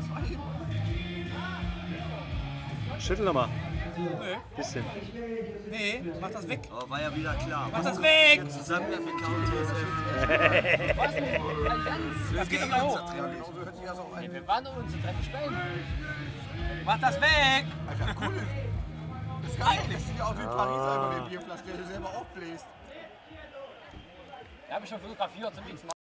Was war hier? Schüttel nochmal. Nö. Bisschen. Nee, mach das weg. Oh, war ja wieder klar. Mach das weg! Zusammen mit TSF. Was? Das geht doch gleich hoch. Genau so hört sich das auch an. Wir waren um unsere Treppe spielen. Mach das weg! Alter, cool. Das ist geil. Das sieht ja aus wie Pariser über den Bierflaschen, der du selber aufbläst. Da habe ich schon fotografiert zum nächsten Mal.